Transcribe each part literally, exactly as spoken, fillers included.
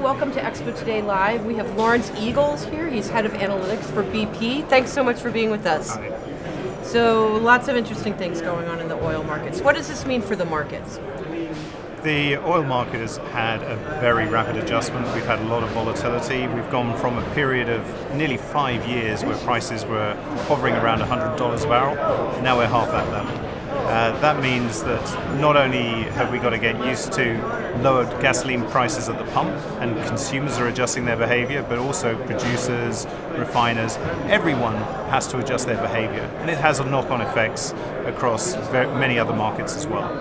welcome to Expo Today Live. We have Lawrence Eagles here. He's head of analytics for B P. Thanks so much for being with us. Hi. So lots of interesting things going on in the oil markets. What does this mean for the markets? The oil market has had a very rapid adjustment. We've had a lot of volatility. We've gone from a period of nearly five years where prices were hovering around one hundred dollars a barrel. Now we're half that level. Uh, that means that not only have we got to get used to lower gasoline prices at the pump and consumers are adjusting their behavior, but also producers, refiners, everyone has to adjust their behavior. And it has a knock-on effects across very many other markets as well.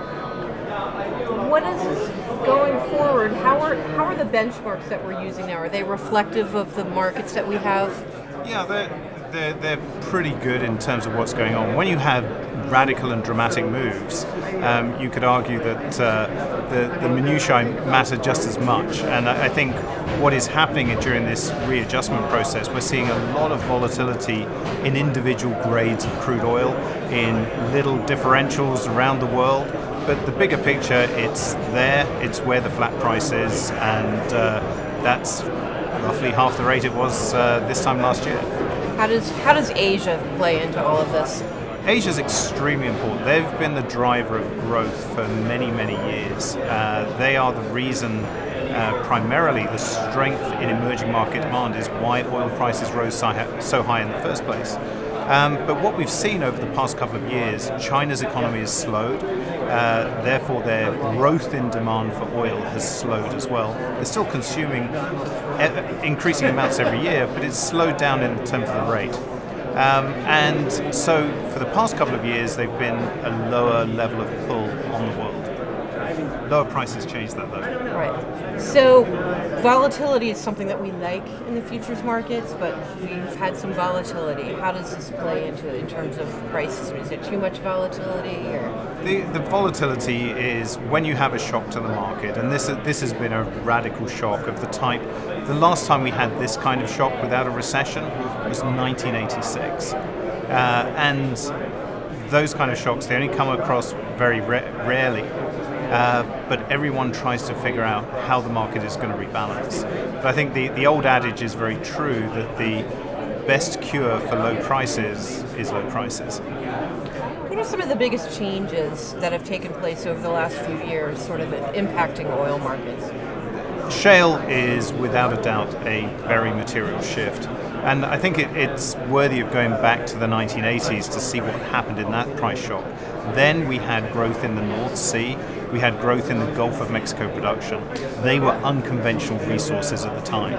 What is going forward? How are how are the benchmarks that we're using now? Are they reflective of the markets that we have? Yeah, they're, they're, they're pretty good in terms of what's going on. When you have radical and dramatic moves, um, you could argue that uh, the, the minutiae matter just as much. And I think what is happening during this readjustment process, we're seeing a lot of volatility in individual grades of crude oil, in little differentials around the world. But the bigger picture, it's there, it's where the flat price is, and uh, that's roughly half the rate it was uh, this time last year. How does how does Asia play into all of this? Asia's extremely important. They've been the driver of growth for many, many years. Uh, they are the reason, uh, primarily the strength in emerging market demand is why oil prices rose so high in the first place. Um, but what we've seen over the past couple of years, China's economy has slowed, uh, therefore their growth in demand for oil has slowed as well. They're still consuming e- increasing amounts every year, but it's slowed down in terms of the rate. Um, and so for the past couple of years, they've been a lower level of pull on the world. Lower prices change that though. Right. So volatility is something that we like in the futures markets, but we've had some volatility. How does this play into it in terms of prices? Is there too much volatility? Or? The, the volatility is when you have a shock to the market, and this this has been a radical shock of the type. The last time we had this kind of shock without a recession was nineteen eighty-six, uh, and those kind of shocks, they only come across very ra- rarely. Uh, but everyone tries to figure out how the market is going to rebalance. But I think the, the old adage is very true that the best cure for low prices is low prices. What are some of the biggest changes that have taken place over the last few years, sort of impacting oil markets? Shale is without a doubt a very material shift. And I think it, it's worthy of going back to the nineteen eighties to see what happened in that price shock. Then we had growth in the North Sea, we had growth in the Gulf of Mexico production. They were unconventional resources at the time.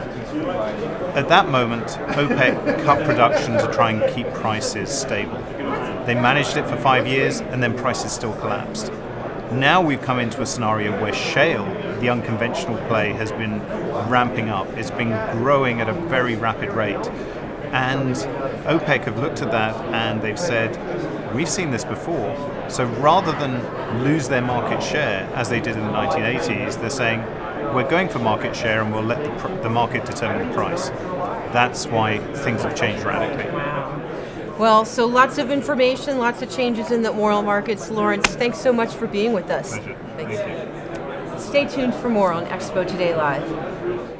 At that moment, OPEC cut production to try and keep prices stable. They managed it for five years and then prices still collapsed. Now we've come into a scenario where shale, the unconventional play, has been ramping up. It's been growing at a very rapid rate. And OPEC have looked at that and they've said, we've seen this before. So rather than lose their market share, as they did in the nineteen eighties, they're saying, we're going for market share and we'll let the, pr- the market determine the price. That's why things have changed radically. Well, so lots of information, lots of changes in the oil markets. Lawrence, thanks so much for being with us. Pleasure. Thanks. Thank you. Stay tuned for more on Expo Today Live.